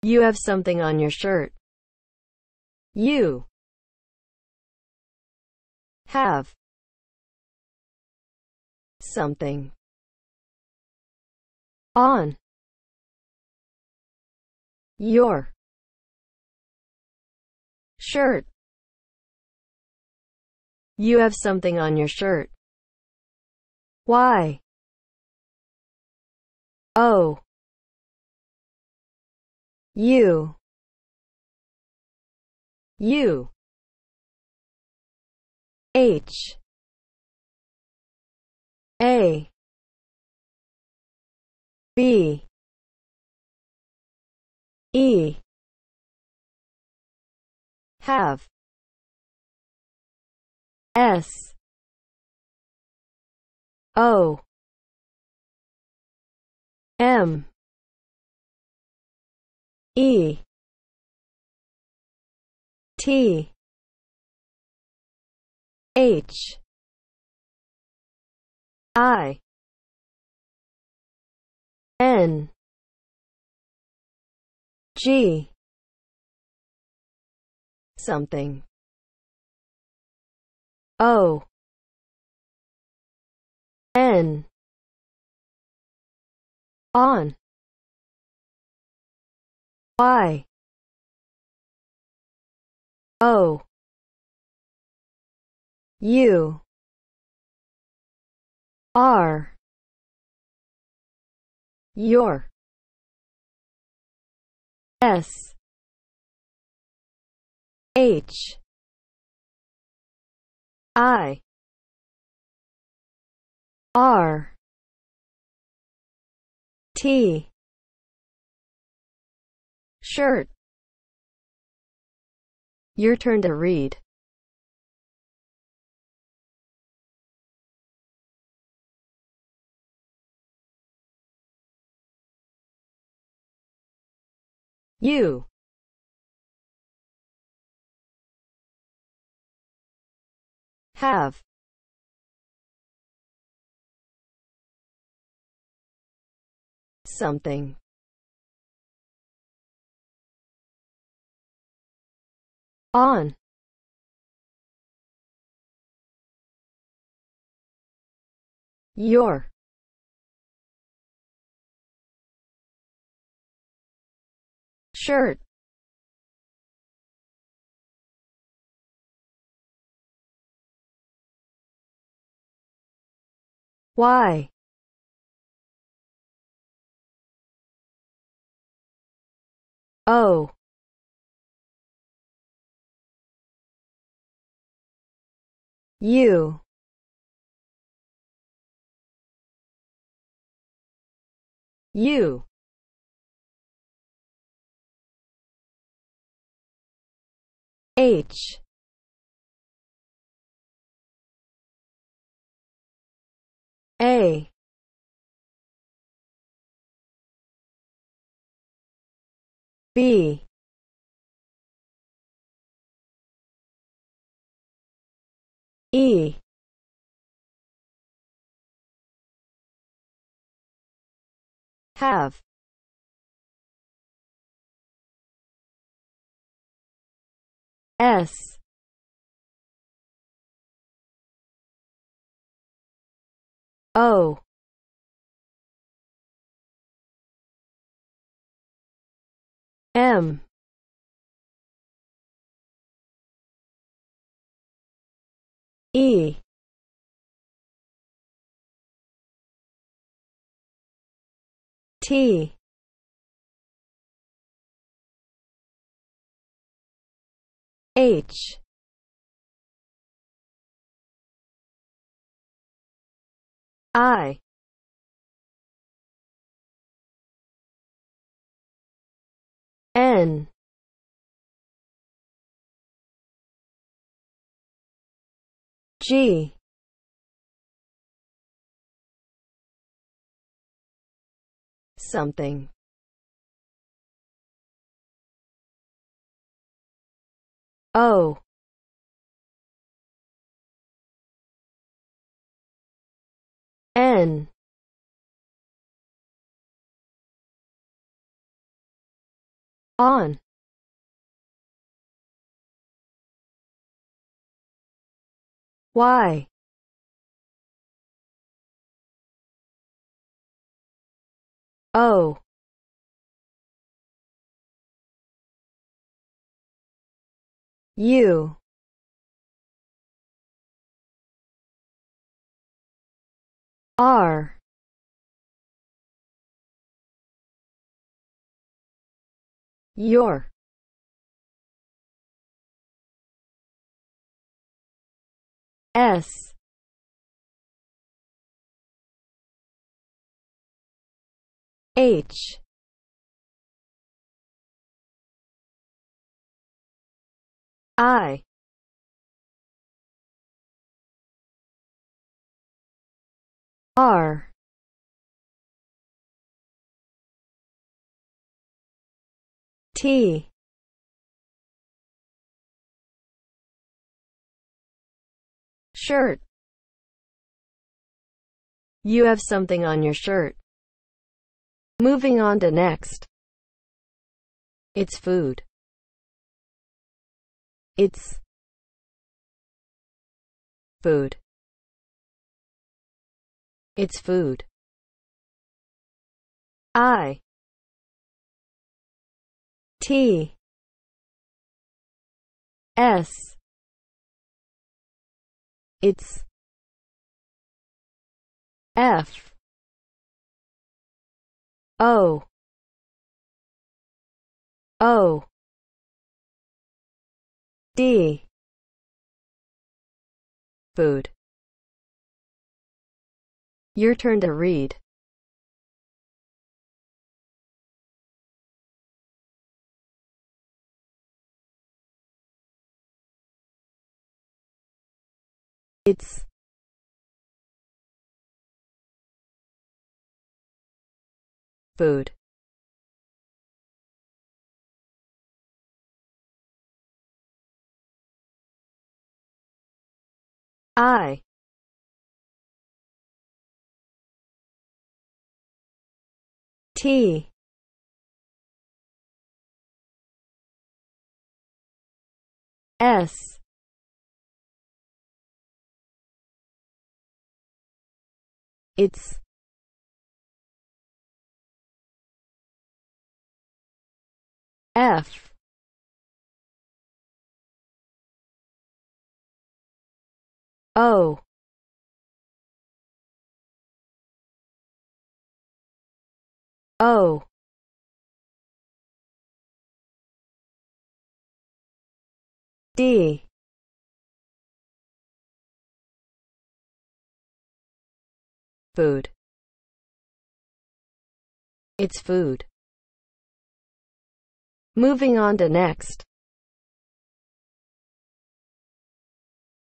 You have something on your shirt. You have something on your shirt. You have something on your shirt. Y O U H A B E have S O M E T H I N G something O N on Y O U R your S H I R T shirt. Your turn to read. You have something on your shirt. Y O U U H A B E have S O M E T H I N G something O N On. Why? Oh. You. Are. Your. S. H. I. R. T. Shirt. You have something on your shirt. Moving on to next. It's food. It's food. It's food. I. T. S. It's F. O. O. D. Food. Your turn to read. It's food. I. T. S. It's F. O. O. D. Food. It's food. Moving on to next.